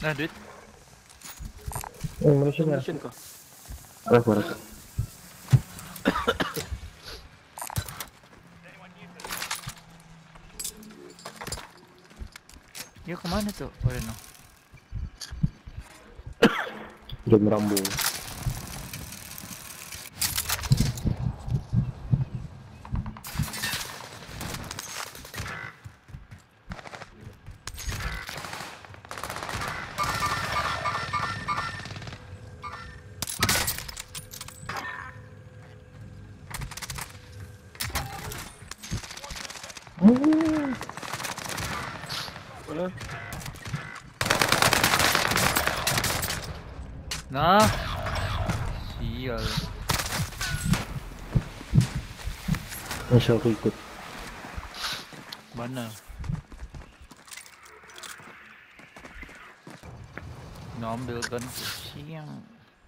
Nah, duit. Malaysia ya. Mission kah? Rasa. Dia kemana tuh? Oh, no. Jam Rambo. Nah. Sial. Masya aku ikut. Mana? Nak ambil gun siang.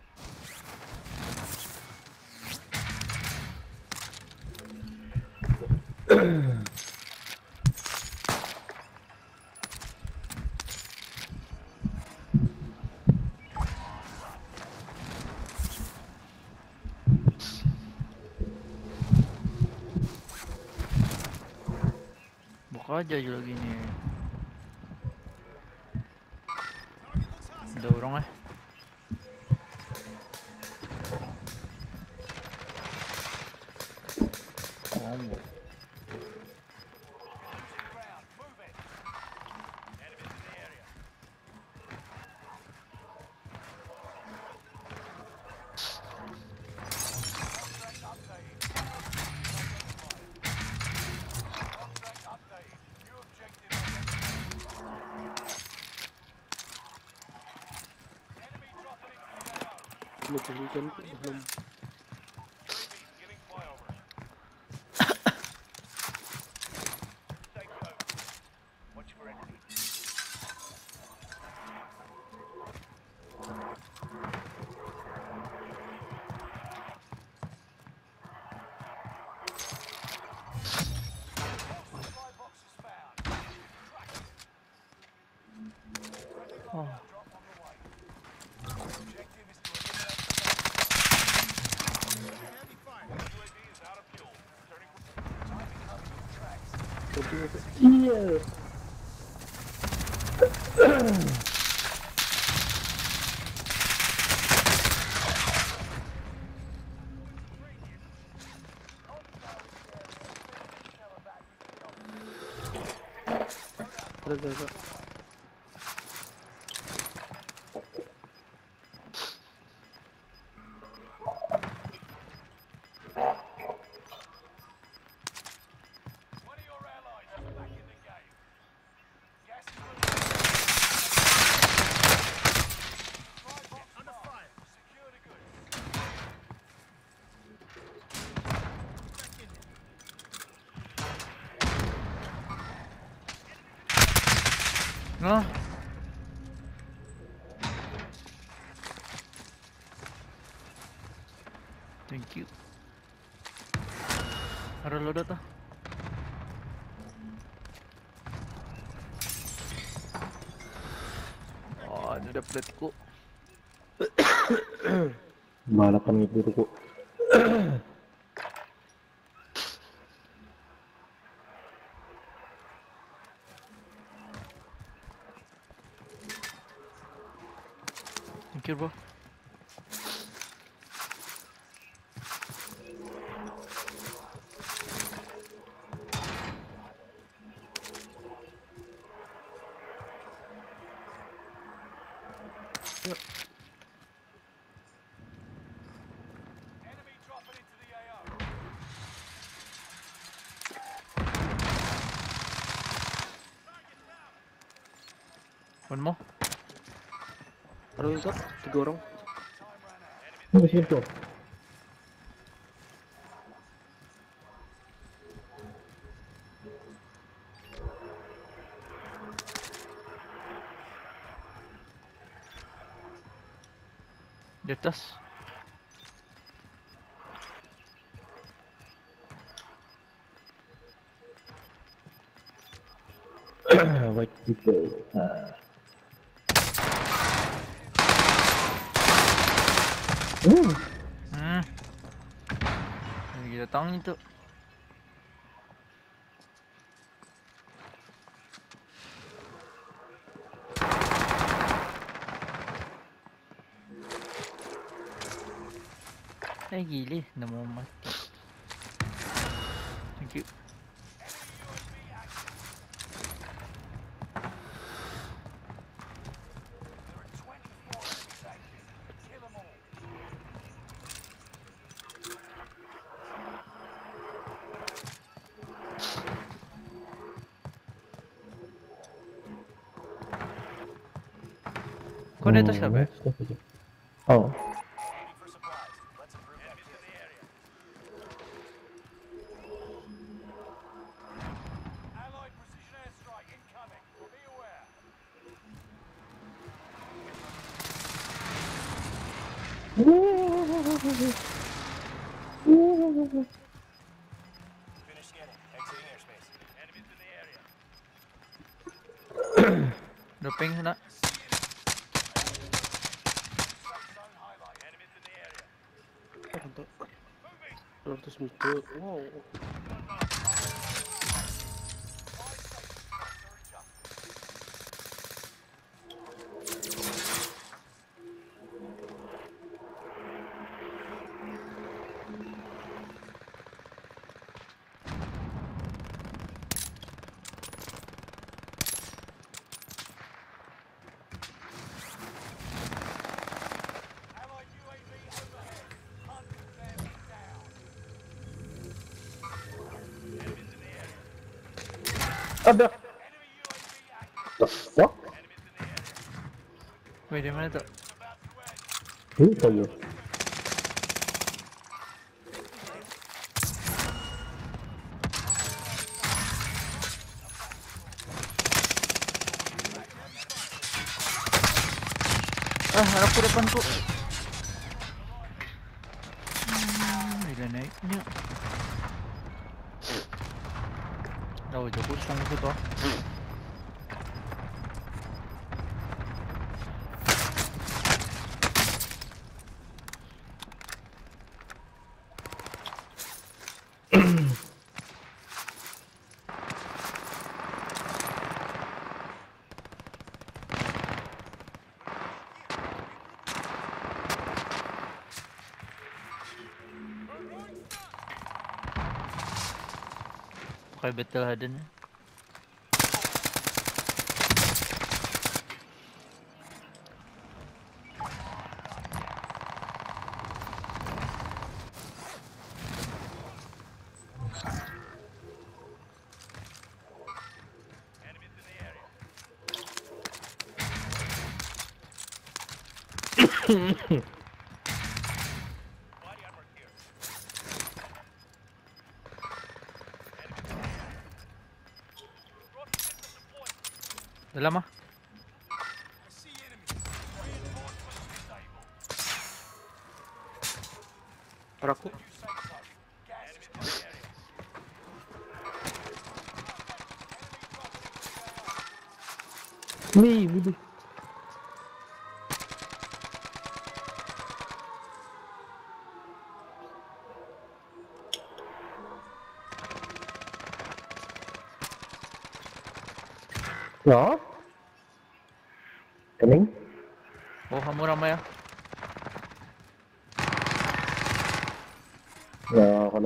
Buka aja lagi ni. Ada orang Oh. Macam ni kan belum. Oh. Iya. Ada. Nah. Thank you. Ada loadout ah. Oh, ini ada plate-ku. Balapan itu kok. Thank you, bro. One more. Ada Ustaz, 3 orang. Ini situ. Di atas. White people. Hmm. Lagi datang ni tu. Gila, nama mati. Thank you. Kau di atas ke apa? Oh. Allied precision airstrike incoming. Be aware. Finish scanning. Exiting airspace. Enemies in the area. Dropping sana. Safe zone highlight. Enemies in the area. Oh, mantap. 200 meter. Wow. Allied UAV overhead. Hunt them down. Enemies in the area. Ada. Enemy UAV active. The fuck? Enemies in the area. Weh, di mana tu? It's about to end. Tahu. Aku depan tu. Bila naiknya. Dah je kosong tu tu. Pakai battle harden. Enemies in the area. Body armor here. Enemies in the area. Rocket system deployed. Dalam ah. I see enemies. Reinforcements disabled. Arah aku. New safe zone. Gas is in the area. Ni, budu. Ya. Kening. Oh, kamu ramai ah. Ya, kalau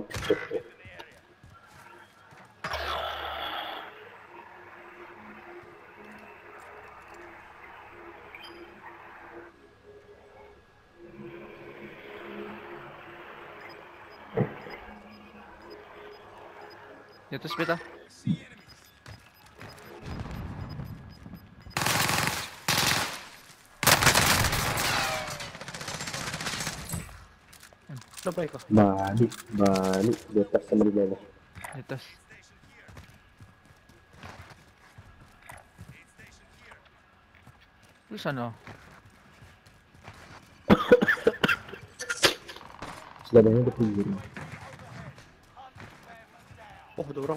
Di atas beta. See enemies. Dah baik kah? balik di atas sama di bawah. Di atas. Station here. Aid station here. Di sana. Seladanya udah pinggir. Hunt them down. Oh, ada orang.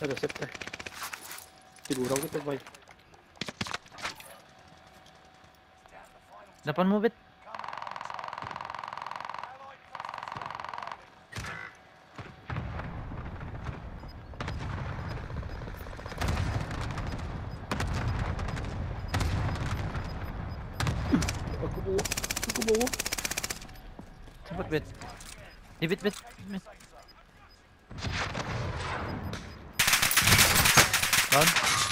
Ada set teh. Di gurau gitu, bay. Depan mo, Bet. Aku bawa. Aku bawa. Cepat, Bet. Bet, Bet. Down.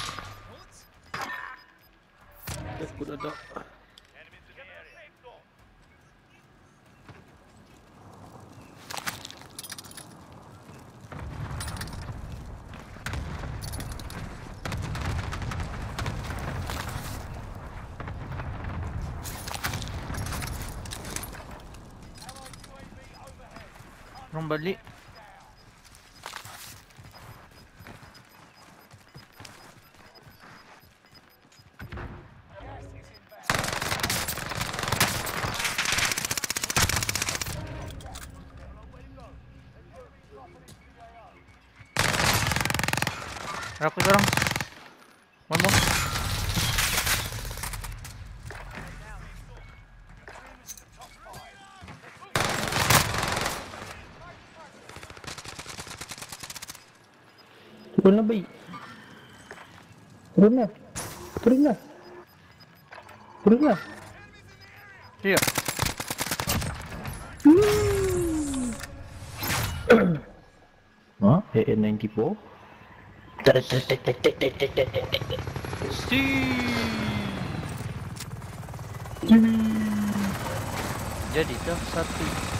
Aku dah ada. Enemies in the area. Go. Orang balik. Harap ko sekarang. One more. Turun na, bay. Turun na. Turun na. Turun na. Iya. Ha? EN94? Si. Jadi dah satu.